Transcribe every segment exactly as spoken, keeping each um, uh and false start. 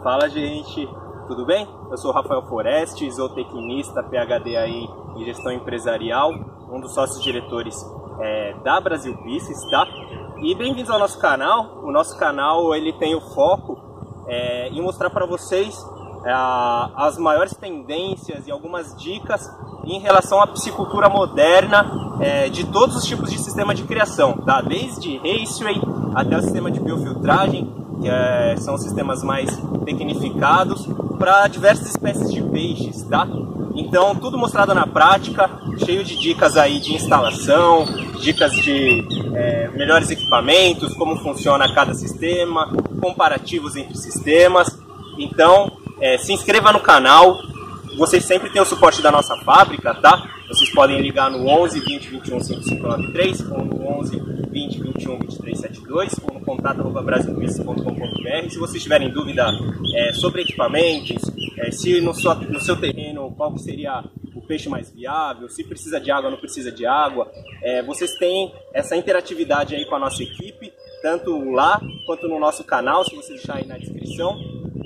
Fala, gente, tudo bem? Eu sou o Rafael Foreste, zootecnista, P H D aí em gestão empresarial, um dos sócios diretores é, da Brasil Pisces, tá? E bem-vindos ao nosso canal. O nosso canal ele tem o foco é, em mostrar para vocês é, as maiores tendências e algumas dicas em relação à piscicultura moderna é, de todos os tipos de sistema de criação, tá? Desde raceway até o sistema de biofiltragem, que é, são sistemas mais tecnificados para diversas espécies de peixes, tá? Então, tudo mostrado na prática, cheio de dicas aí de instalação, dicas de é, melhores equipamentos, como funciona cada sistema, comparativos entre sistemas. Então, é, se inscreva no canal. Vocês sempre têm o suporte da nossa fábrica, tá? Vocês podem ligar no onze, vinte, vinte e um, cinco cinco nove três ou no onze, vinte, vinte e um, vinte e três setenta e dois ou no contato arroba brasilpisces ponto com ponto br. Se vocês tiverem dúvida é, sobre equipamentos, é, se no seu, no seu terreno qual seria o peixe mais viável, se precisa de água ou não precisa de água, é, vocês têm essa interatividade aí com a nossa equipe, tanto lá quanto no nosso canal, se você deixar aí na descrição.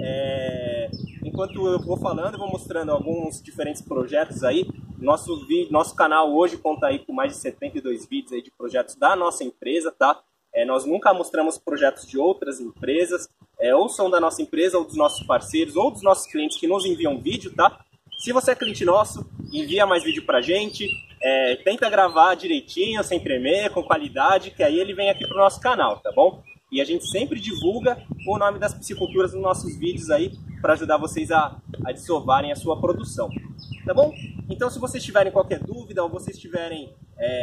É, enquanto eu vou falando, eu vou mostrando alguns diferentes projetos aí. Nosso, vídeo, nosso canal hoje conta aí com mais de setenta e dois vídeos aí de projetos da nossa empresa, tá? É, nós nunca mostramos projetos de outras empresas, é, ou são da nossa empresa, ou dos nossos parceiros, ou dos nossos clientes que nos enviam vídeo, tá? Se você é cliente nosso, envia mais vídeo pra gente, é, tenta gravar direitinho, sem tremer, com qualidade, que aí ele vem aqui pro nosso canal, tá bom? E a gente sempre divulga o nome das pisciculturas nos nossos vídeos aí, para ajudar vocês a, a desovarem a sua produção, tá bom? Então, se vocês tiverem qualquer dúvida ou vocês tiverem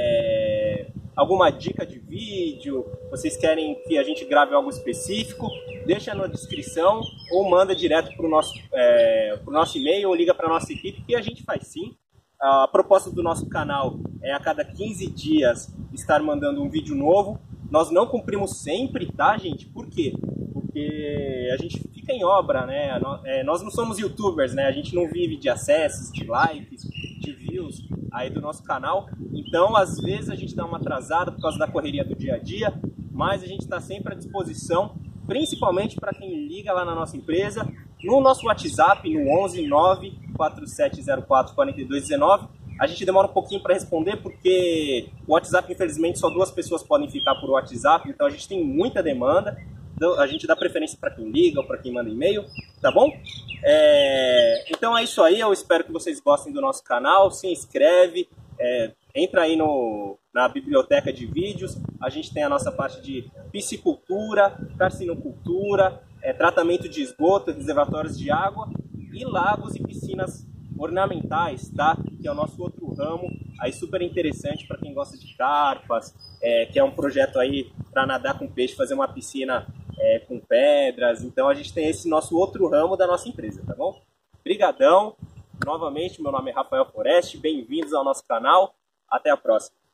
é, alguma dica de vídeo, vocês querem que a gente grave algo específico, deixa na descrição ou manda direto para o nosso, é, pro nosso e-mail ou liga para a nossa equipe, que a gente faz sim. A proposta do nosso canal é a cada quinze dias estar mandando um vídeo novo. Nós não cumprimos sempre, tá, gente? Por quê? Porque a gente fica em obra, né? Nós não somos youtubers, né? A gente não vive de acessos, de likes, de views aí do nosso canal. Então, às vezes a gente dá uma atrasada por causa da correria do dia a dia, mas a gente está sempre à disposição, principalmente para quem liga lá na nossa empresa, no nosso WhatsApp, no onze, nove, quatro sete zero quatro, quatro dois um nove. A gente demora um pouquinho para responder porque o WhatsApp, infelizmente, só duas pessoas podem ficar por WhatsApp, então a gente tem muita demanda. A gente dá preferência para quem liga ou para quem manda e-mail, tá bom? É... Então é isso aí, eu espero que vocês gostem do nosso canal, se inscreve, é... entra aí no... na biblioteca de vídeos, a gente tem a nossa parte de piscicultura, carcinocultura, é... tratamento de esgoto, reservatórios de água e lagos e piscinas ornamentais, tá? Que é o nosso outro ramo, aí super interessante para quem gosta de carpas, é... que é um projeto aí para nadar com peixe, fazer uma piscina É, com pedras. Então a gente tem esse nosso outro ramo da nossa empresa, tá bom? Brigadão, novamente, meu nome é Rafael Foreste, bem-vindos ao nosso canal, até a próxima.